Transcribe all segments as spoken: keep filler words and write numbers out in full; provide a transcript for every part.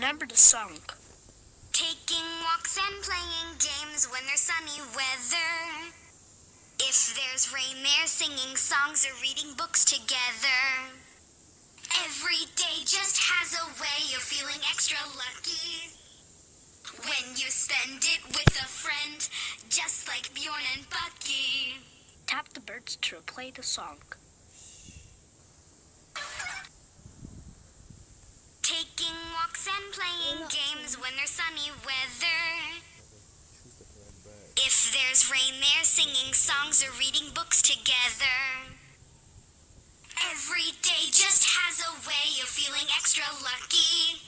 Remember the song. Taking walks and playing games when there's sunny weather. If there's rain, they're singing songs or reading books together. Every day just has a way of feeling extra lucky when you spend it with a friend, just like Bjorn and Bucky. Tap the birds to replay the song. Taking walks and playing games when there's sunny weather. If there's rain, they're singing songs or reading books together. Every day just has a way of feeling extra lucky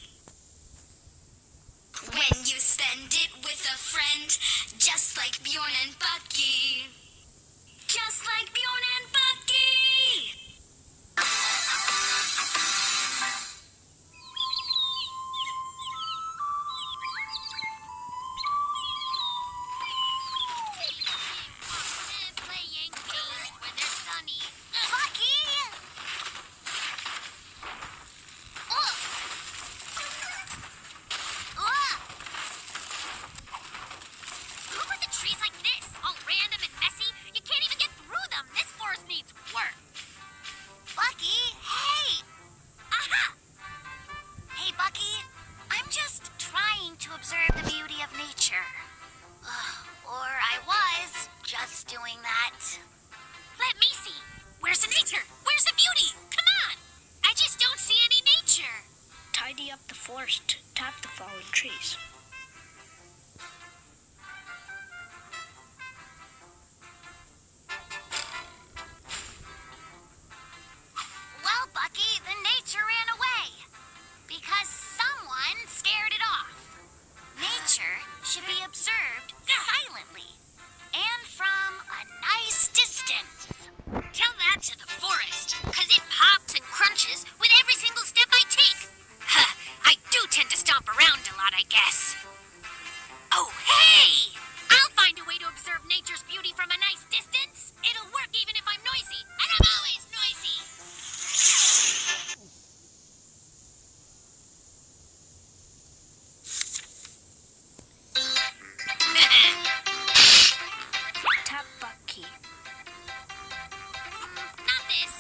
when you spend it with a friend, just like Bjorn and Bucky. Just like Bjorn and Bucky! Tidy up the forest, tap the fallen trees. Well, Bucky, the nature ran away because someone scared it off. Nature should be observed silently and from a nice distance. Tell that to the forest, because it pops and crunches with every single step I take. Huh, I do tend to stomp around a lot, I guess. Oh, hey! I'll find a way to observe nature's beauty from a nice distance. It'll work even if I'm noisy, and I'm always noisy. Tap Bucky. Not this.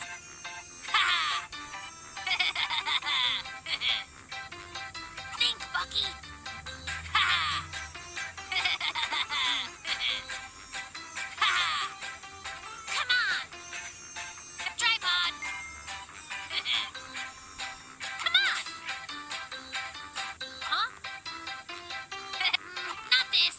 Think, Bucky. Come on. Tripod. Come on. Huh? Not this.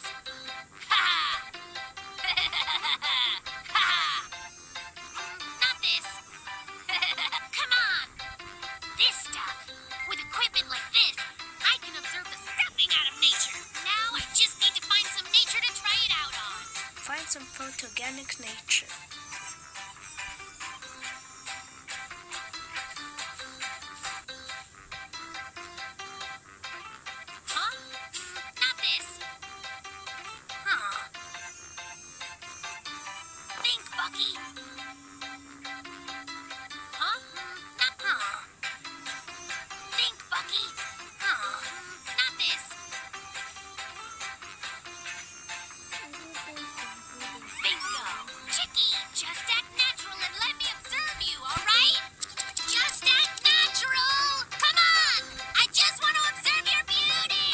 Not this. Come on. This stuff. With equipment like this, I can observe the stuffing out of nature. Now I just need to find some nature to try it out on. Find some photogenic nature. Huh? Not this. Huh. Think, Bucky. Huh? Not huh. Think, Bucky. Huh. Not this. Bingo. Chicky, just act natural and let me observe you, all right? Just act natural. Come on. I just want to observe your beauty.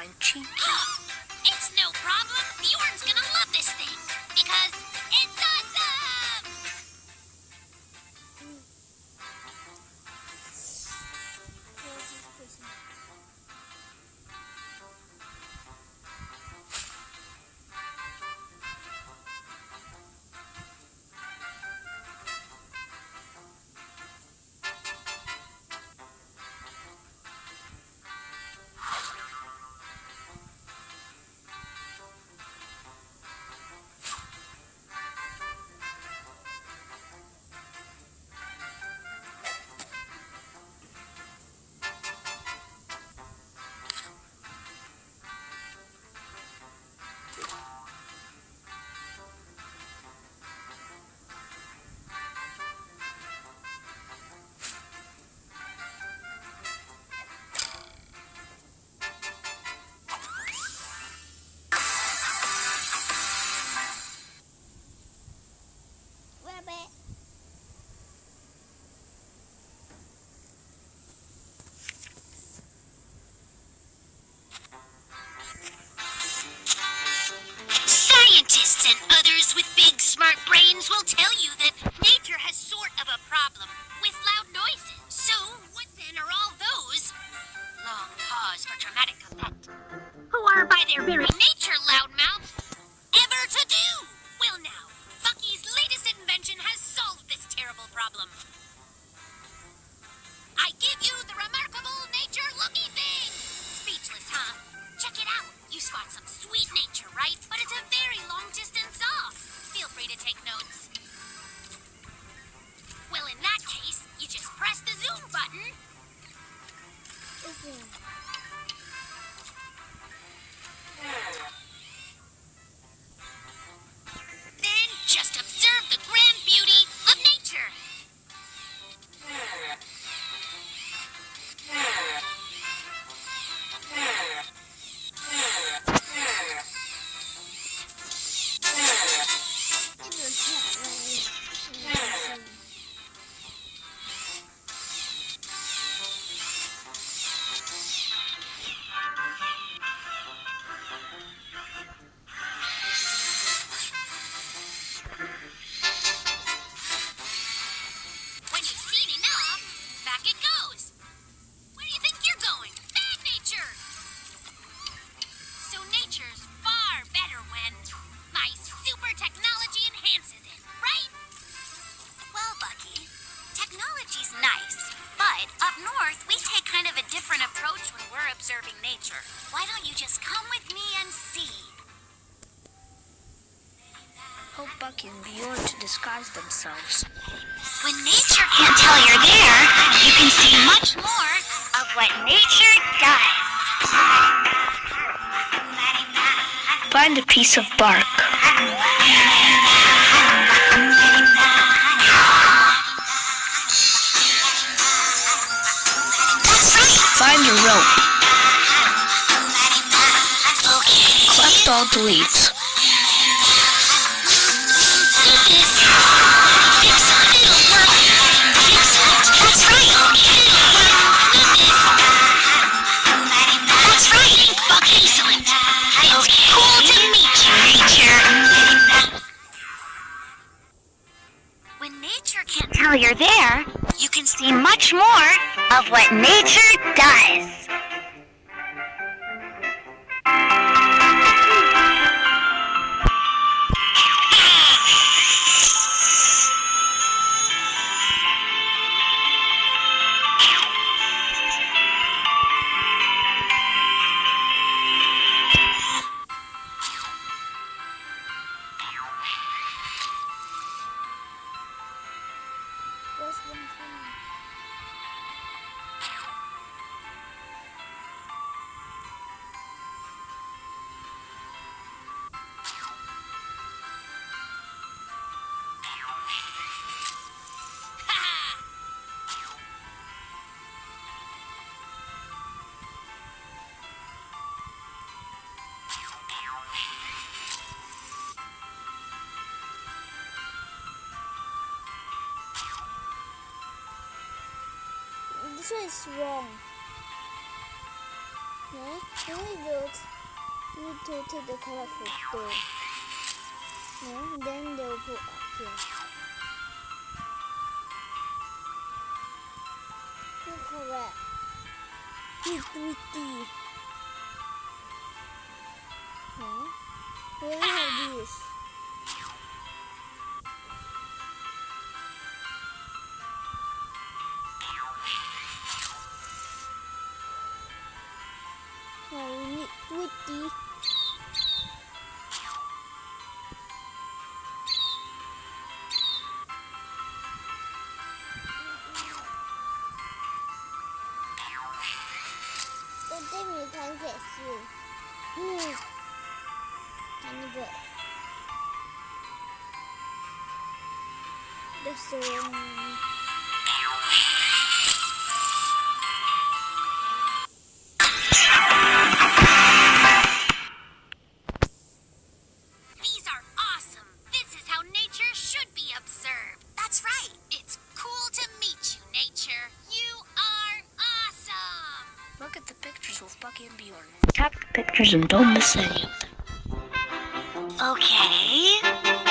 find Cheeky. It's no problem. Bjorn's gonna love this thing because it's awesome! Scientists and others with big smart brains will tell you that nature has sort of a problem with loud noises. So what then are all those, long pause for dramatic effect, who are by their very nature loudmouths, ever to do? Well now, Bucky's latest invention has solved this terrible problem. I give you the remarkable nature-looking thing! Speechless, huh? Check it out. You spot some sweet nature, right? But it's a very long distance off. Feel free to take notes. Well, in that case, you just press the zoom button. Then just observe the grand beauty of nature. When you've seen enough, back it goes. Where do you think you're going? Bad nature! So nature's far better when my super technology enhances it, right? Well, Bucky, technology's nice, but up north we take kind of a different approach when we're observing nature. Why don't you just come with me and see? Help Bucky and Bjorn to disguise themselves. When nature can't tell you're there, you can see much more of what nature does. Find a piece of bark. Find a rope. Collect all the leaves. When nature can't tell you're there, you can see much more of what nature does. This one is wrong. Now, when we build, we need to take the colorful door. Now, then they'll put up here. Look at that. Pretty. Now, we only have these. Now we need Witty. Cái tên mình thắng kẻ xìu. Tiny bit. That's the one. These are awesome. This is how nature should be observed. That's right. It's cool to meet you, nature. You are awesome. Look at the pictures with Bucky and Bjorn. Tap the pictures and don't miss any of them. Okay.